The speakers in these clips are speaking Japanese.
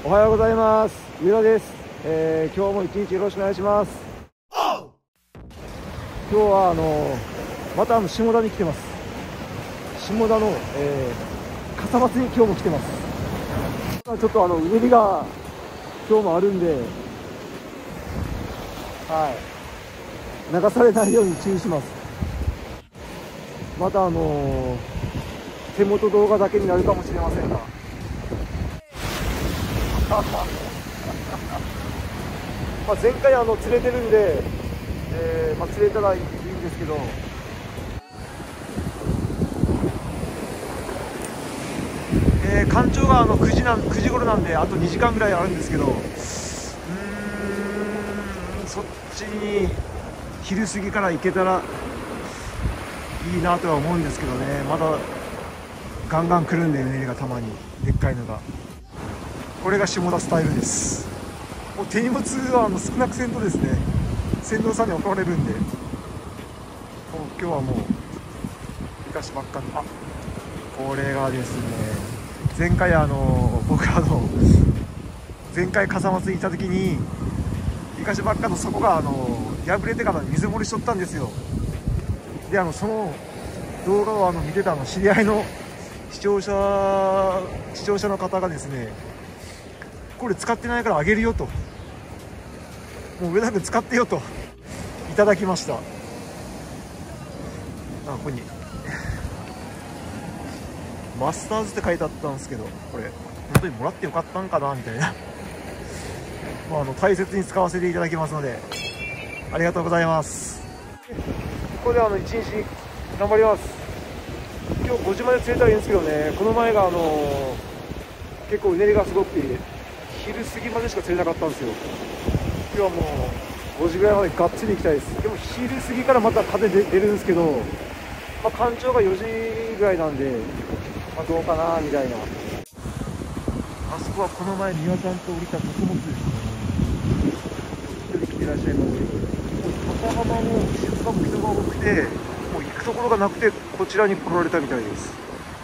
おはようございます。上田です。今日も一日よろしくお願いします。今日はまた下田に来てます。下田の、笠松に今日も来てます。ちょっとうねりが今日もあるんで、はい、流されないように注意します。また手元動画だけになるかもしれませんがまあ前回釣れてるんで、釣れたらいいんですけど、干潮が9時頃なんであと2時間ぐらいあるんですけど、そっちに昼過ぎから行けたらいいなとは思うんですけどね。まだガンガン来るんで、うねりがたまにでっかいのが。これが下田スタイルです。もう手荷物は少なくせんとですね、船頭さんに怒られるんで、今日はもう生かしばっかり。これがですね、前回僕前回笠松にいた時に生かしばっかの底が破れてから水漏れしとったんですよ。でその動画を見てた知り合いの視聴者の方がですね、これ使ってないからあげるよと、もう上田君使ってよといただきました。ここにマスターズって書いてあったんですけど、これ本当にもらってよかったんかなみたいな大切に使わせていただきますので、ありがとうございます。ここで一日頑張ります。今日5時まで釣れたらいいんですけどね、この前が結構うねりがすごくて昼過ぎまでしか釣れなかったんですよ。今日はもう5時ぐらいまでがっつり行きたいです。でも昼過ぎからまた風出るんですけど、干潮が4時ぐらいなんで、どうかなみたいな。あそこはこの前三輪さんと降りた穀物ですね。一人来てらっしゃいます。高浜も静岡も人が多くて、もう行くところがなくてこちらに来られたみたいです。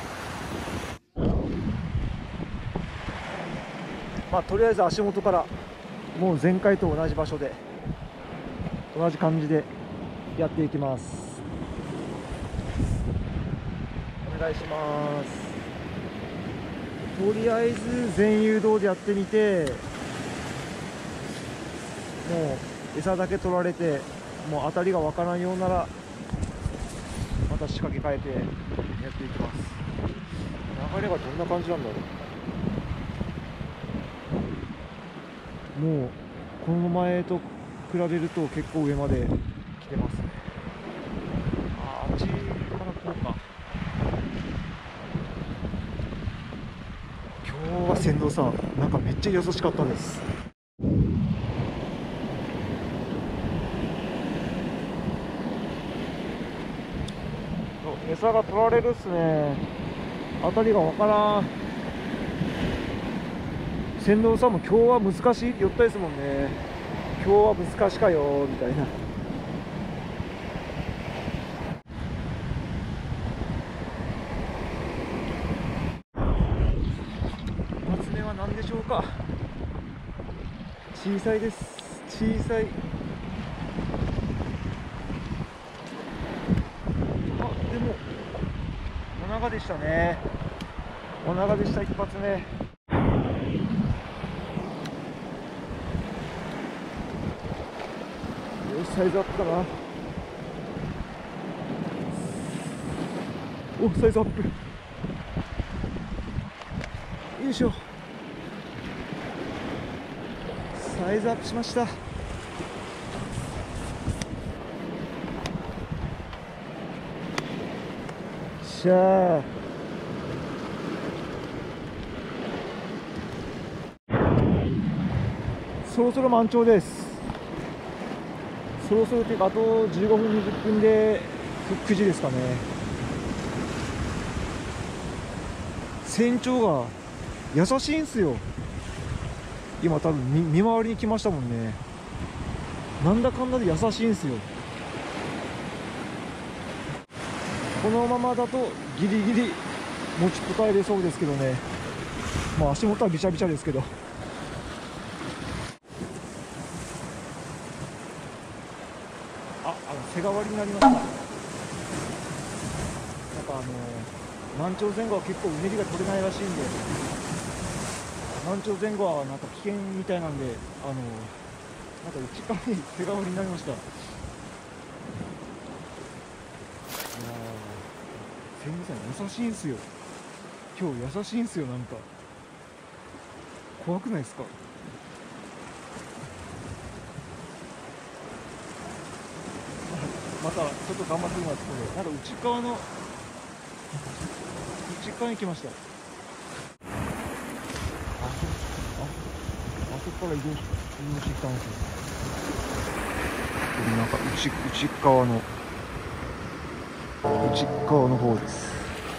とりあえず足元からもう前回と同じ場所で同じ感じでやっていきます。お願いします。とりあえず全誘導でやってみて、もう餌だけ取られてもう当たりがわからんようならまた仕掛け替えてやっていきます。流れがどんな感じなんだろう。もうこの前と比べると結構上まで来てますね。あっちからこうか。今日は船頭さんなんかめっちゃ優しかったです。餌が取られるっすね。当たりがわからん。船頭さんも今日は難しいって言ったですもんね。今日は難しかよみたいな。マツメは何でしょうか。小さいです。小さい。でもお長でしたね。お長でした。一発目。よし、サイズアップかな。お、サイズアップ。よいしょ。サイズアップしました。しゃー。そろそろ満潮です。そろそろというかあと15分20分で9時ですかね。船長が優しいんすよ。今多分見回りに来ましたもんね。なんだかんだで優しいんすよ。このままだとギリギリ持ちこたえれそうですけどね。足元はびちゃびちゃですけど。 手代わりになりました。なんか満潮前後は結構うねりが取れないらしいんで、満潮前後はなんか危険みたいなんで、なんか内側に手代わりになりました。いやー、千里さん優しいんすよ。今日優しいんすよ。なんか怖くないですか？またちょっと頑張ってみますので、なんか内側に来ました。あそこから移動してきたんですよ。なんか内側の方です。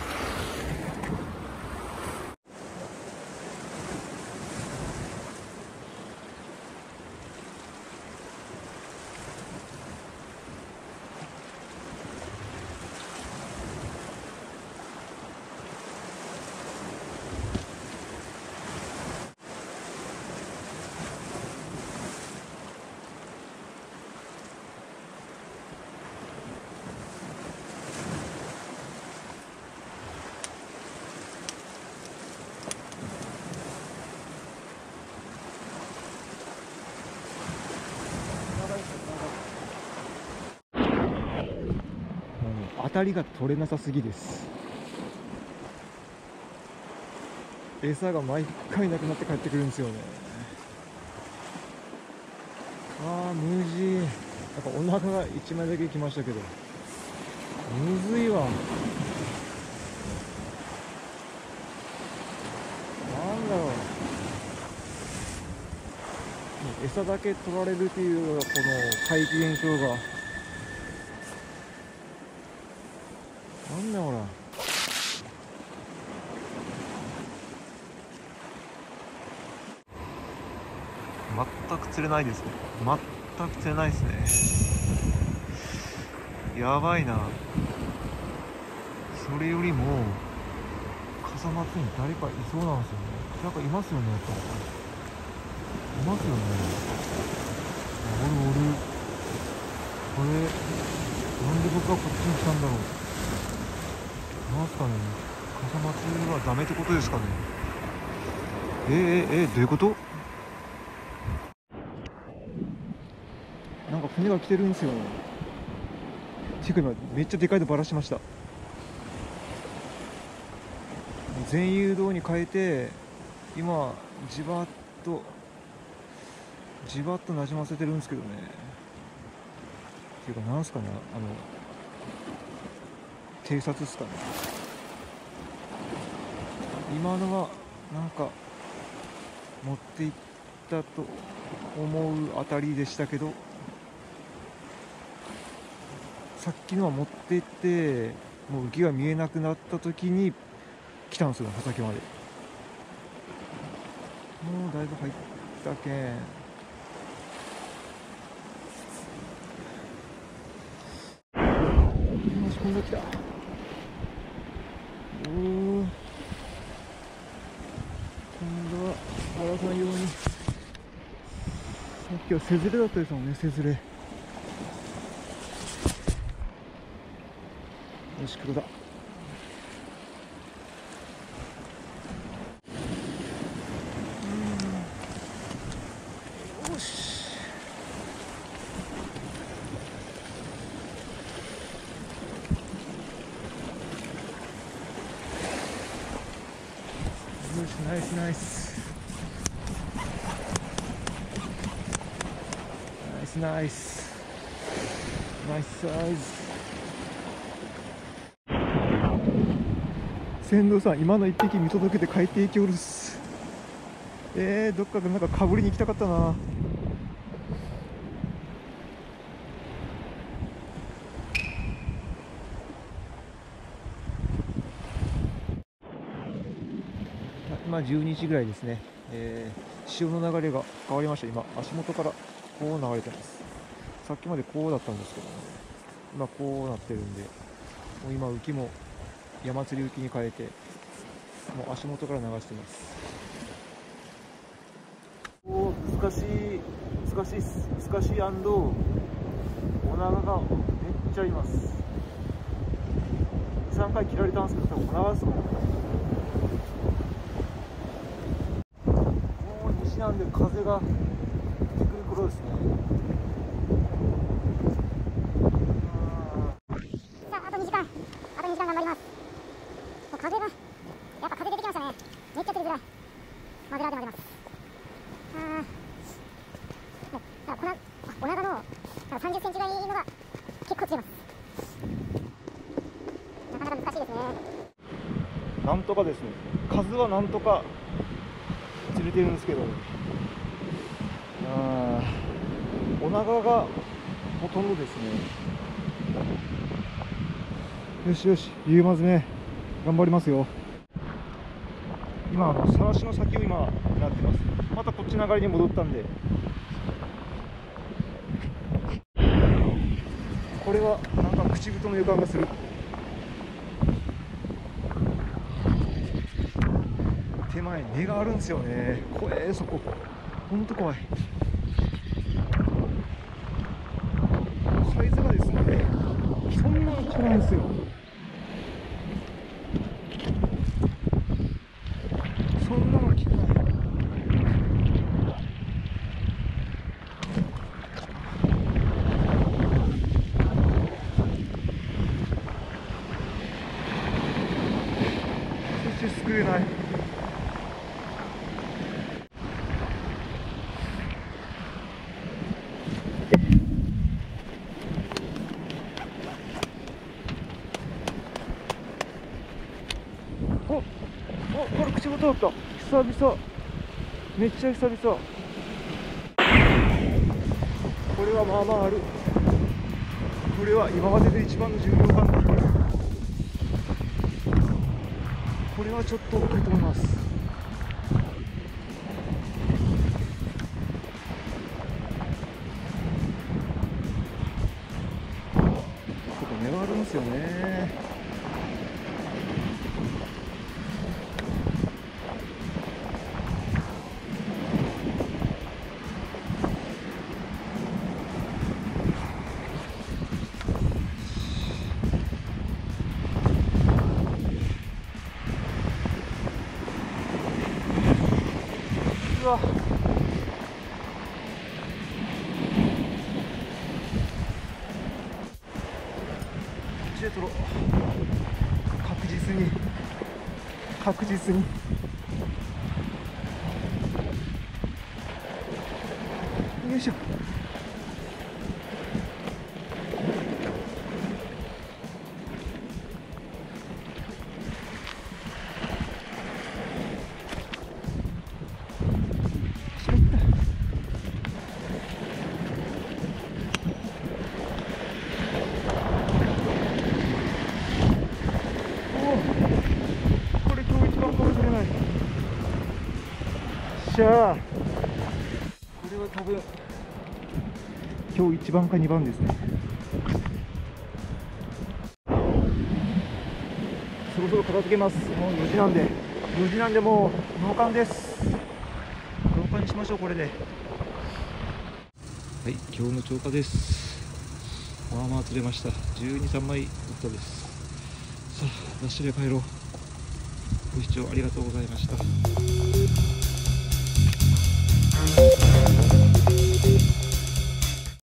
当たりが取れなさすぎです。餌が毎回なくなって帰ってくるんですよね。無事。やっぱお腹が1枚だけ来ましたけど、むずいわ。なんだろう、餌だけ取られるっていうこの怪奇現象が、なんだほら。全く釣れないですね。全く釣れないですね。やばいな。それよりも笠松に誰かいそうなんですよね。なんかいますよね。やっぱいますよね。おるおる。これなんで僕はこっちに来たんだろう。なんすかね。笠松はダメってことですかね。どういうこと？なんか船が来てるんですよね。ていうか今めっちゃでかいのバラしました。全誘導に変えて今じわっとなじませてるんですけどね。っていうかなんすかね、偵察っすかね。今のはなんか持っていったと思うあたりでしたけど、さっきのは持っていってもう浮きが見えなくなった時に来たんですよ、刃先まで。もうだいぶ入ったけん、よし、今度来た。今度は割らさないように。さっきは背ずれだったですもんね、背ずれ。よし、黒だ。よし。よし、ナイスナイスナイスナイスナイスサイズ。船頭さん、今の一匹見届けて帰っていきおるっす。どっかでなんかかぶりに行きたかったな。今12時ぐらいですね。潮の流れが変わりました。今足元からこう流れてます。さっきまでこうだったんですけどね、今こうなってるんで、もう今浮きも山釣り浮きに変えて、もう足元から流してます。難しいっす。難しいオナガがめっちゃいます。2、3回切られたんですけど、多分オナガですもん。もう西なんで風が出てくる頃ですね。 さあ、あと2時間頑張ります。もう風が、やっぱ風出てきましたね。めっちゃ釣りづらい。マグラでも出ます。だからオナガの30センチぐらいのが結構釣れます。なかなか難しいですね。 なんとかですね、数はなんとか釣れてるんですけど、オナガがほとんどですね。よしよし、夕間詰め頑張りますよ。今さらしの先を今狙ってます。またこっち流れに戻ったんで、これはなんか口太の予感がする。手前根があるんですよね。怖え、そこほんと怖い。サイズがですね、そんな大きくないんですよ。そんな大きくない。そしてすくえない。これ口元だった。久々、めっちゃ久々。これはまあまあある。これは今までで一番の重量感だ。これはちょっと大きいと思います。ちょっと根があるんですよね。うわ、こっちで取ろう。確実によいしょ。これ今日一番かもしれない。しゃあ、これは多分今日1番か2番ですね。そろそろ片付けます。もう4時なんでもう納棺です。納棺にしましょう。これではい、今日の超過です。まあまあ釣れました。12、3枚打ったです。さあ、ダッシュで帰ろう。ご視聴ありがとうございました。